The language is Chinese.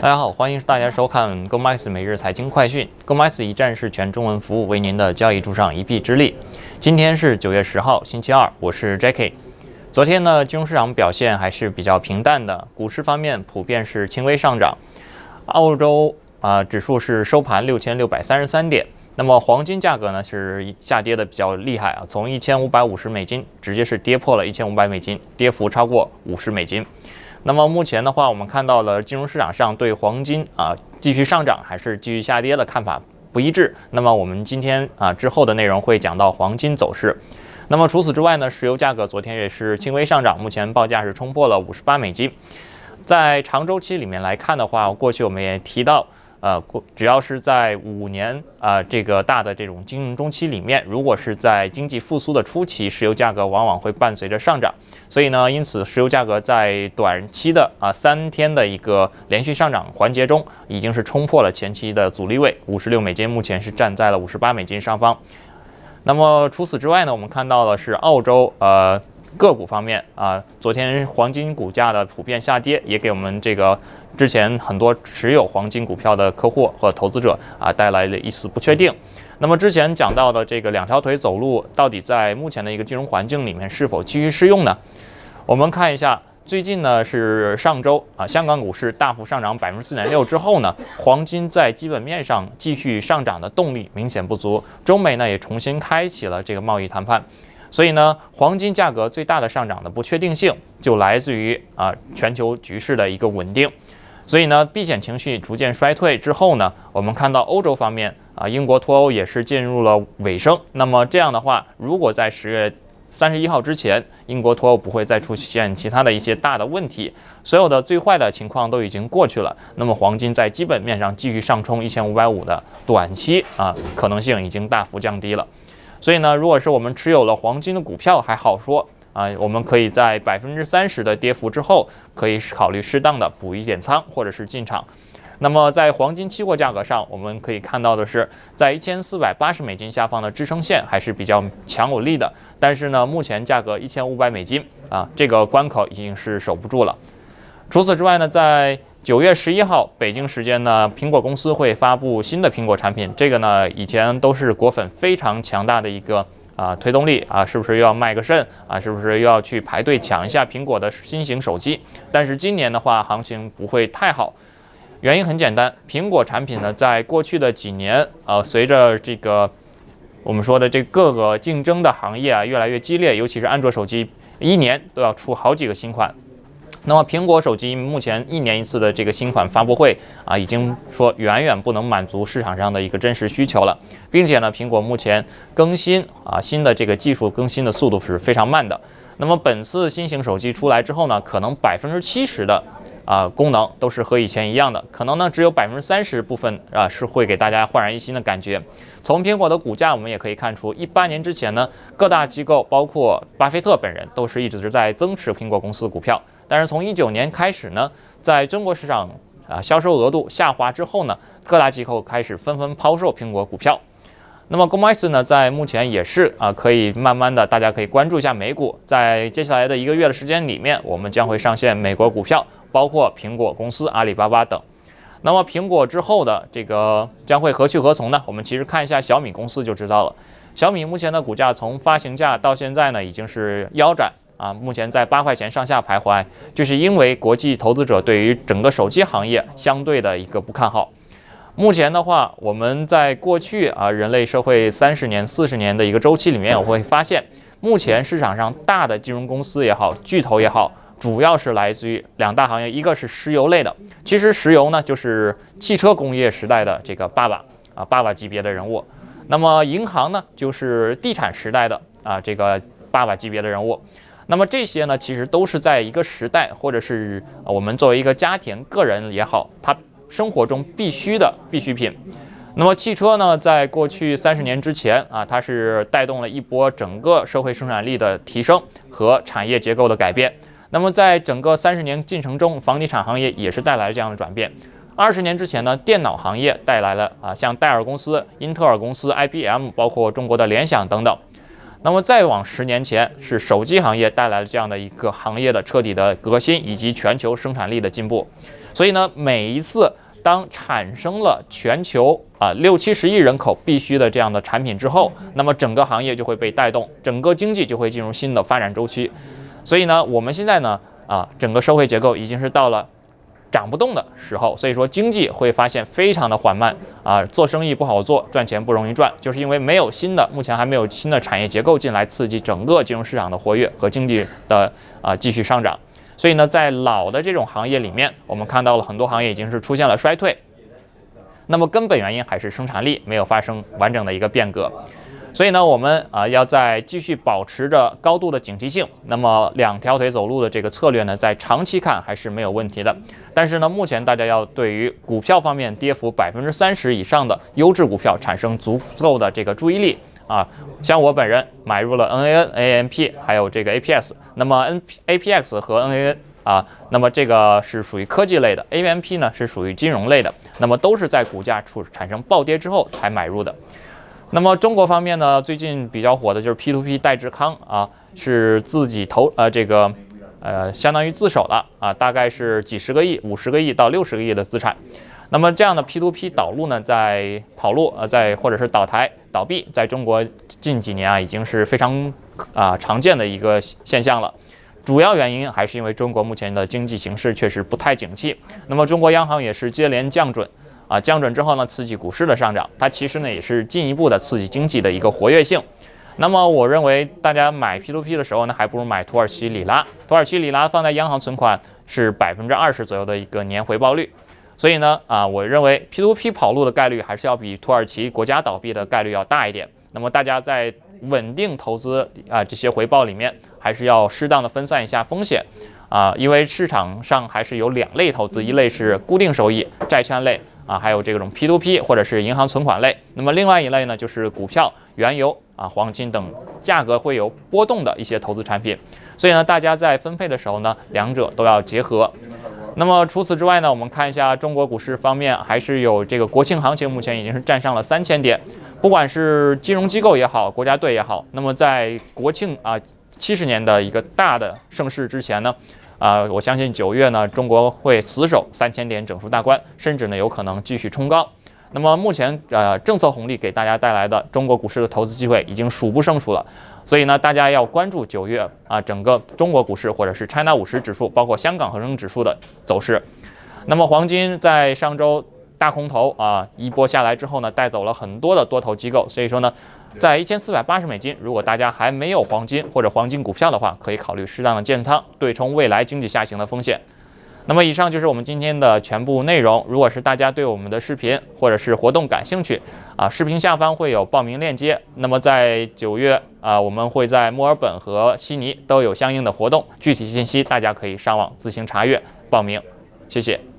大家好，欢迎大家收看 gomarkets 每日财经快讯。gomarkets 一站式全中文服务，为您的交易助上一臂之力。今天是9月10号，星期二，我是 Jackie。昨天呢，金融市场表现还是比较平淡的，股市方面普遍是轻微上涨。澳洲指数是收盘6633点。那么黄金价格呢是下跌的比较厉害啊，从1550美金直接是跌破了1500美金，跌幅超过50美金。那么目前的话，我们看到了金融市场上对黄金继续上涨还是继续下跌的看法不一致。那么我们今天之后的内容会讲到黄金走势。那么除此之外呢，石油价格昨天也是轻微上涨，目前报价是冲破了58美金。在长周期里面来看的话，过去我们也提到。只要是在5年这个大的这种经营中期里面，如果是在经济复苏的初期，石油价格往往会伴随着上涨。所以呢，因此石油价格在短期的3天的一个连续上涨环节中，已经是冲破了前期的阻力位56美金，目前是站在了58美金上方。那么除此之外呢，我们看到的是澳洲个股方面昨天黄金股价的普遍下跌，也给我们这个之前很多持有黄金股票的客户和投资者带来了一丝不确定。那么之前讲到的这个2条腿走路，到底在目前的一个金融环境里面是否继续适用呢？我们看一下，最近呢是上周香港股市大幅上涨4.6%之后呢，黄金在基本面上继续上涨的动力明显不足，中美呢也重新开启了这个贸易谈判。所以呢，黄金价格最大的上涨的不确定性就来自于全球局势的一个稳定。所以呢，避险情绪逐渐衰退之后呢，我们看到欧洲方面英国脱欧也是进入了尾声。那么这样的话，如果在10月31号之前，英国脱欧不会再出现其他的一些大的问题，所有的最坏的情况都已经过去了，那么黄金在基本面上继续上冲1550的短期可能性已经大幅降低了。所以呢，如果是我们持有了黄金的股票还好说我们可以在30%的跌幅之后，可以考虑适当的补一点仓或者是进场。那么在黄金期货价格上，我们可以看到的是，在1480美金下方的支撑线还是比较强有力的，但是呢，目前价格1500美金这个关口已经是守不住了。除此之外呢，在9月11号北京时间呢，苹果公司会发布新的苹果产品。这个呢，以前都是果粉非常强大的一个推动力是不是又要卖个肾是不是又要去排队抢一下苹果的新型手机？但是今年的话，行情不会太好。原因很简单，苹果产品呢，在过去的几年随着这个我们说的这各个竞争的行业越来越激烈，尤其是安卓手机，一年都要出好几个新款。那么苹果手机目前1年1次的这个新款发布会已经说远远不能满足市场上的一个真实需求了，并且呢，苹果目前更新新的这个技术更新的速度是非常慢的。那么本次新型手机出来之后呢，可能70%的功能都是和以前一样的，可能呢只有30%部分是会给大家焕然一新的感觉。从苹果的股价我们也可以看出，18年之前呢，各大机构包括巴菲特本人都是一直在增持苹果公司的股票。但是从19年开始呢，在中国市场销售额度下滑之后呢，各大机构开始纷纷抛售苹果股票。那么 gomarkets 呢，在目前也是可以慢慢的，大家可以关注一下美股。在接下来的1个月的时间里面，我们将会上线美国股票，包括苹果公司、阿里巴巴等。那么苹果之后的这个将会何去何从呢？我们其实看一下小米公司就知道了。小米目前的股价从发行价到现在呢，已经是腰斩。目前在8块钱上下徘徊，就是因为国际投资者对于整个手机行业相对的一个不看好。目前的话，我们在过去人类社会30年、40年的一个周期里面，我会发现，目前市场上大的金融公司也好，巨头也好，主要是来自于2大行业，一个是石油类的，其实石油呢就是汽车工业时代的这个爸爸级别的人物，那么银行呢就是地产时代的这个爸爸级别的人物。那么这些呢，其实都是在一个时代，或者是我们作为一个家庭、个人也好，他生活中必需的必需品。那么汽车呢，在过去30年之前它是带动了一波整个社会生产力的提升和产业结构的改变。那么在整个30年进程中，房地产行业也是带来了这样的转变。20年之前呢，电脑行业带来了像戴尔公司、英特尔公司、IBM， 包括中国的联想等等。那么再往10年前，是手机行业带来了这样的一个行业的彻底的革新以及全球生产力的进步。 所以呢，每一次当产生了全球60-70亿人口必须的这样的产品之后，那么整个行业就会被带动，整个经济就会进入新的发展周期。所以呢，我们现在呢整个社会结构已经是到了涨不动的时候，所以说经济会发现非常的缓慢做生意不好做，赚钱不容易赚，就是因为目前还没有新的产业结构进来刺激整个金融市场的活跃和经济的继续上涨。所以呢，在老的这种行业里面，我们看到了很多行业已经是出现了衰退。那么根本原因还是生产力没有发生完整的一个变革。所以呢，我们要在继续保持着高度的警惕性。那么两条腿走路的这个策略呢，在长期看还是没有问题的。但是呢，目前大家要对于股票方面跌幅30%以上的优质股票产生足够的这个注意力。像我本人买入了 NAN、AMP 还有这个 APX， 那么 APX 和 NAN那么这个是属于科技类的 ，AMP 呢是属于金融类的，那么都是在股价产生暴跌之后才买入的。那么中国方面呢，最近比较火的就是 P2P 戴志康是自己相当于自首了大概是几十个亿、50个亿到60个亿的资产。那么这样的 P2P 导入呢，在跑路或者是倒台倒闭，在中国近几年已经是非常常见的一个现象了。主要原因还是因为中国目前的经济形势确实不太景气。那么中国央行也是接连降准降准之后呢，刺激股市的上涨，它其实呢也是进一步的刺激经济的一个活跃性。那么我认为大家买 P2P 的时候呢，还不如买土耳其里拉。土耳其里拉放在央行存款是20%左右的一个年回报率。所以呢，我认为 P2P 跑路的概率还是要比土耳其国家倒闭的概率要大一点。那么大家在稳定投资这些回报里面，还是要适当的分散一下风险因为市场上还是有2类投资，一类是固定收益债券类还有这种 P2P 或者是银行存款类。那么另外一类呢，就是股票、原油黄金等价格会有波动的一些投资产品。所以呢，大家在分配的时候呢，两者都要结合。那么除此之外呢，我们看一下中国股市方面，还是有这个国庆行情，目前已经是站上了3000点。不管是金融机构也好，国家队也好，那么在国庆70年的一个大的盛世之前呢，我相信9月呢，中国会死守3000点整数大关，甚至呢有可能继续冲高。那么目前政策红利给大家带来的中国股市的投资机会已经数不胜数了。所以呢，大家要关注9月整个中国股市或者是 China 50指数，包括香港恒生指数的走势。那么黄金在上周大空头一波下来之后呢，带走了很多的多头机构。所以说呢，在1480美金，如果大家还没有黄金或者黄金股票的话，可以考虑适当的建仓，对冲未来经济下行的风险。那么以上就是我们今天的全部内容。如果是大家对我们的视频或者是活动感兴趣视频下方会有报名链接。那么在9月我们会在墨尔本和悉尼都有相应的活动，具体信息大家可以上网自行查阅报名。谢谢。